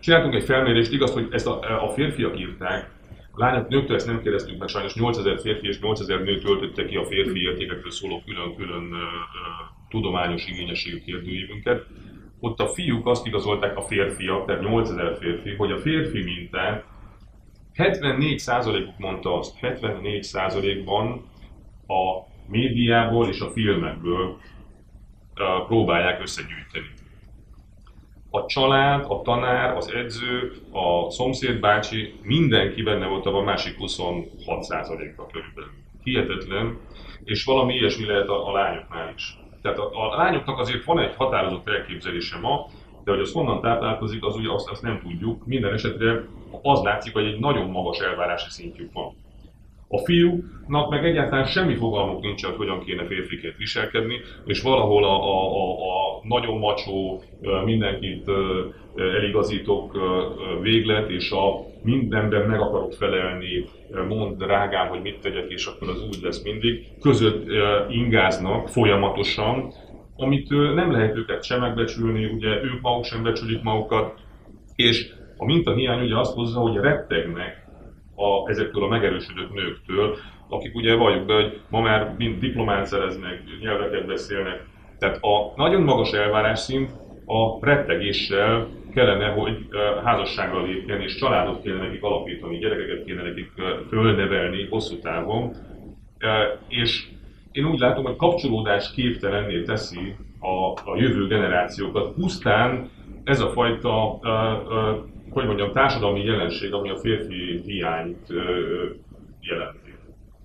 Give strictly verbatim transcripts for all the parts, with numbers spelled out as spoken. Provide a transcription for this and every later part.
Csináltunk egy felmérést, igaz, hogy ezt a, a férfiak írták, a lányok, nőktől ezt nem kérdeztünk meg, sajnos nyolcezer férfi és nyolcezer nő töltötte ki a férfi értékekről szóló külön-külön uh, uh, tudományos igényességű kérdőívünket. Ott a fiúk azt igazolták, a férfiak, tehát nyolcezer férfi, hogy a férfi mintát hetvennégy százalékuk mondta azt, hetvennégy százalékban a médiából és a filmekből uh, próbálják összegyűjteni. A család, a tanár, az edző, a szomszéd bácsi, mindenki benne volt abban a másik huszonhat százalékban körülbelül. Hihetetlen, és valami ilyesmi lehet a, a lányoknál is. Tehát a, a lányoknak azért van egy határozott elképzelése ma, de hogy az honnan táplálkozik, az ugye azt, azt nem tudjuk. Minden esetre az látszik, hogy egy nagyon magas elvárási szintjük van. A fiúknak meg egyáltalán semmi fogalmuk nincs, hogy hogyan kéne férfiként viselkedni, és valahol a, a, a, a nagyon macsó, mindenkit eligazítok véglet, és a mindenben meg akarok felelni, mondd drágám, hogy mit tegyek, és akkor az úgy lesz mindig, között ingáznak folyamatosan, amit nem lehet őket sem megbecsülni, ugye ők maguk sem becsülik magukat, és a mintahiány ugye azt hozza, hogy rettegnek A, ezektől a megerősödött nőktől, akik ugye valljuk be, hogy ma már mind diplomát szereznek, nyelveket beszélnek. Tehát a nagyon magas elvárásszint a rettegéssel kellene, hogy házasságra lépjen, és családot kéne nekik alapítani, gyerekeket kéne nekik fölnevelni hosszú távon. És én úgy látom, hogy kapcsolódás képtelenné teszi a, a jövő generációkat. Pusztán ez a fajta hogy mondjam, társadalmi jelenség, ami a férfi hiányt ö, jelenti.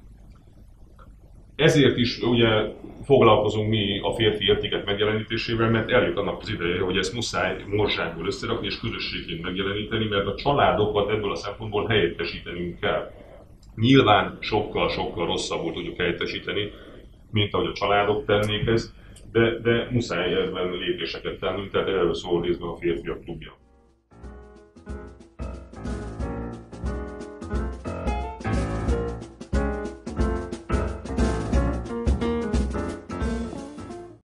Ezért is ugye foglalkozunk mi a férfi értékek megjelenítésével, mert eljött annak az ideje, hogy ezt muszáj morzsákból összerakni és közösségként megjeleníteni, mert a családokat ebből a szempontból helyettesítenünk kell. Nyilván sokkal-sokkal rosszabbul tudjuk helyettesíteni, mint ahogy a családok tennék ezt, de, de muszáj ebben lépéseket tennünk, tehát erről szól részben a Férfiak Klubja.